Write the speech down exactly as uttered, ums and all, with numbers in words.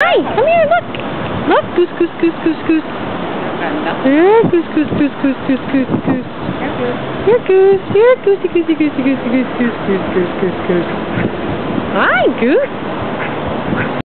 Hi, come here, look. Look, goose, goose, goose, goose, goose. Yeah, goose, goose, goose, goose, goose, goose, goose. Here, goose. Here, goosey, goosey, goosey, goosey, goose, goose, goose, goose, goose, goose. Hi, goose.